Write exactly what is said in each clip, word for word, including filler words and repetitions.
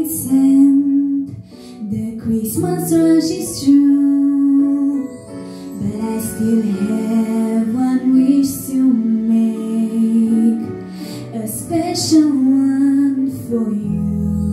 lights and the Christmas rush is true, but I still have one wish to make, a special one for you.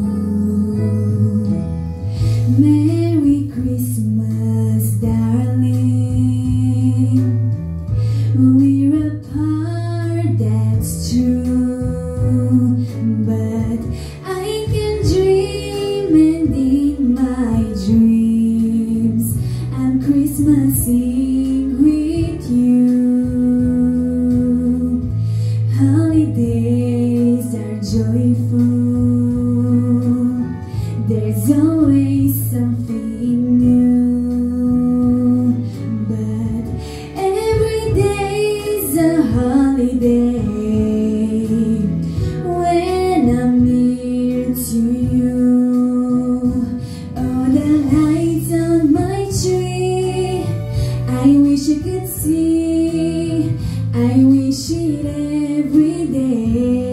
Merry Christmas, darling. We're apart, that's true, but I can dream, and in my dreams I'm Christmasing with you. Holidays are joyful, there's always something new, but every day's a holiday when I'm near to you. Oh, the lights on my tree, I wish I could see, I wish it every day.